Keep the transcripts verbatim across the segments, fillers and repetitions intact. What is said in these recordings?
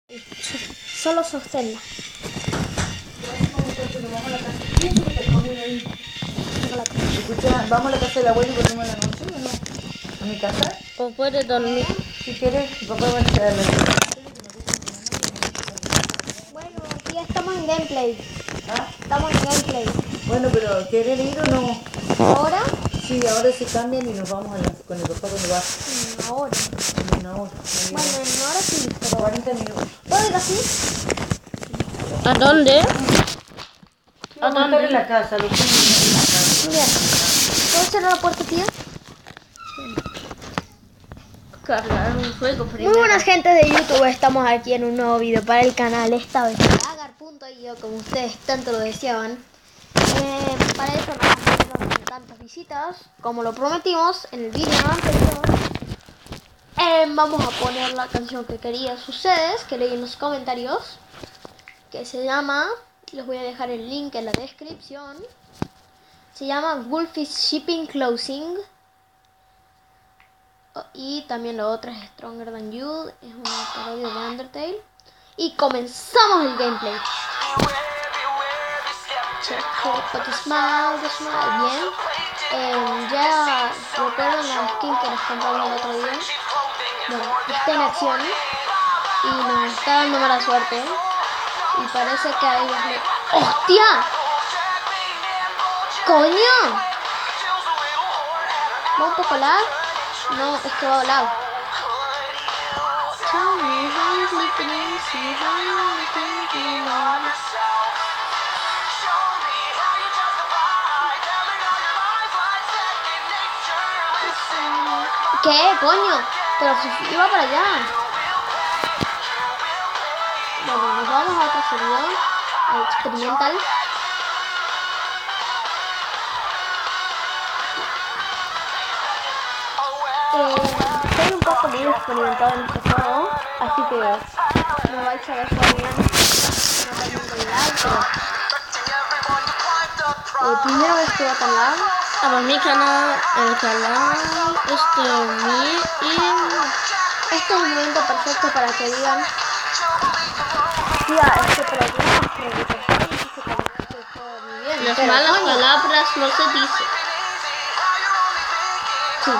Solo sosténla. Escucha, ¿vamos a la casa del abuelo y volvemos a la noche o no? ¿A mi casa? O puedes dormir. Si quieres, tu papá va a quedarme. Bueno, ya estamos en gameplay. ¿Ah? Estamos en gameplay. Bueno, pero ¿quieres ir o no? ¿Ahora? Sí, ahora se cambian y nos vamos a la, con el papá cuando va. Mm, ahora. En una hora. Bueno, en ahora sí, pero... cuarenta minutos. ¿Puedo ir así? ¿A dónde? Vamos a estar en la casa, los niños en la casa. Bien. ¿Puedo cerrar la puerta, tía? Cargar un juego Muy primero. buenas gentes de YouTube, estamos aquí en un nuevo video para el canal, esta vez de agar punto i o, como ustedes tanto lo deseaban. Eh, para eso no vamos a tener tantas visitas, como lo prometimos en el video anterior. Eh, vamos a poner la canción que querías ustedes, que leí en los comentarios, que se llama, les voy a dejar el link en la descripción, se llama Wolfish Shipping Closing. Y también la otra es Stronger Than You, es una parodia de Undertale. Y comenzamos el gameplay. Check but the smile, the smile. Bien. Eh, ya recuerdan la skin que nos compramos el otro día. Bueno, está en acción. Y nos está dando mala suerte. Y parece que hay... ¡Hostia! ¡Coño! ¿Va un poco lag? No, es que va a lag. ¿Qué, coño? Pero si iba para allá. Bueno, nos vamos a otro servidor, al experimental. Eh, estoy un poco muy experimentado en este juego, así que no vais a ver muy bien, no tengo lag, pero eh, primero vez que va tan lag. A mi canal, el canal este mío y Este es el momento perfecto para que digan, tía, este programa es que dice que este juego muy bien, las pero malas coño, palabras no se dicen. sí.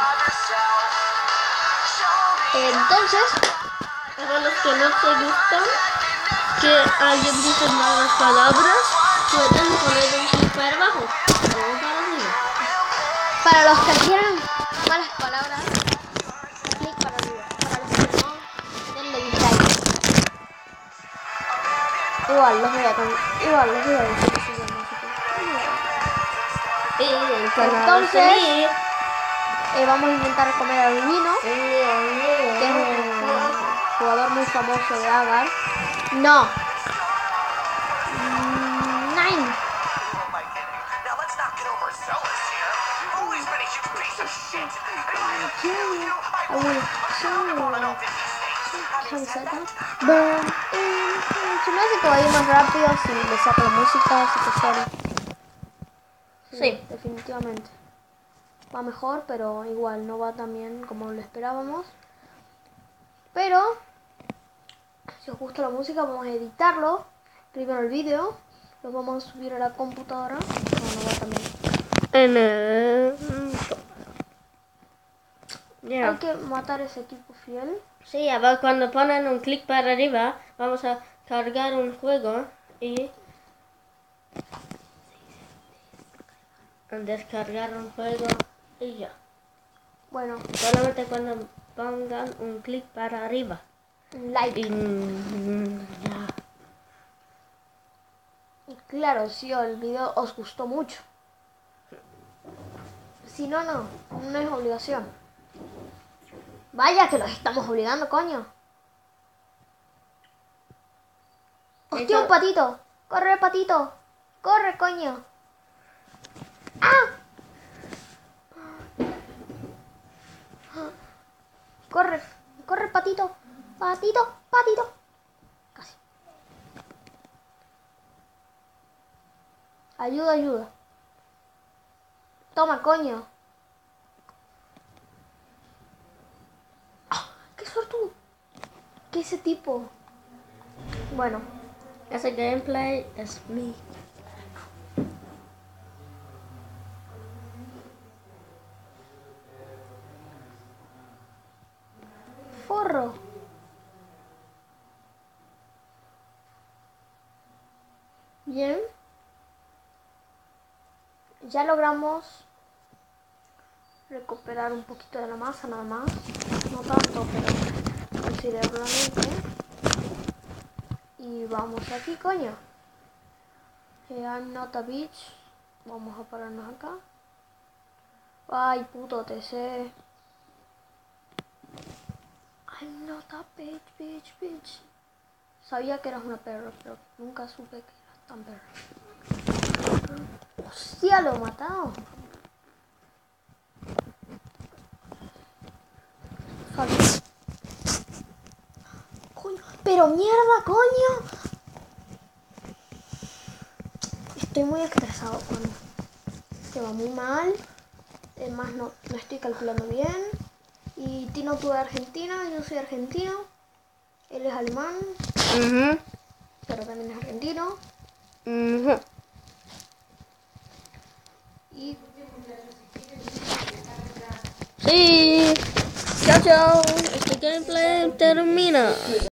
Entonces, Para los que no se gustan que alguien dice malas palabras, pueden poner un clic para abajo o para arriba. para los que quieran malas palabras, clic para arriba. Para los que no, denle dislike. Igual los voy a con- igual los voy a decir que se llama así que- Y el canal Entonces, este mío. eh, vamos a intentar comer al Vino, que es un jugador muy famoso de Agar. No. Mm, Nine. I will show you. How is that? Burn in. Se me hace que va a ir más rápido si le saco la música, así que sorry. Sí. Definitivamente. Va mejor, pero igual no va tan bien como lo esperábamos. Pero si os gusta la música, vamos a editarlo. Primero el vídeo, lo vamos a subir a la computadora. No, no va tan bien. En el... Ya. Hay que matar ese equipo fiel. Sí, a ver, cuando ponen un clic para arriba, vamos a cargar un juego y descargar un juego y ya. Bueno, Solamente cuando pongan un clic para arriba. un like. Y mm, ya. Y claro, si el video os gustó mucho. Si no, no, no es obligación. Vaya que los estamos obligando, coño. ¡Hostia, Eso- un patito! ¡Corre, patito! ¡Corre, coño! ¡Ah! ¡Corre! ¡Corre, patito! ¡Patito! ¡Patito! Casi. Ayuda, ayuda. Toma, coño. ¡Ah! ¡Qué suertudo! ¿Qué ese tipo? Bueno, Ese gameplay es mi. forro. Bien. Ya logramos recuperar un poquito de la masa nada más. No tanto, pero considerablemente. Y vamos aquí, coño. Eh, I'm not a bitch. Vamos a pararnos acá. Ay, puto T C. I'm not a bitch, bitch, bitch. Sabía que eras una perra, pero nunca supe que eras tan perra. Hostia, lo he matado. Falta. Coño, pero mierda, coño. Estoy muy estresado, coño. Que va muy mal. Además, no, no estoy calculando bien. Y Tino tú de Argentina, yo soy argentino. Él es alemán, Uh-huh. pero también es argentino. Uh-huh. Y Sí. Chao, chao. Este gameplay termina.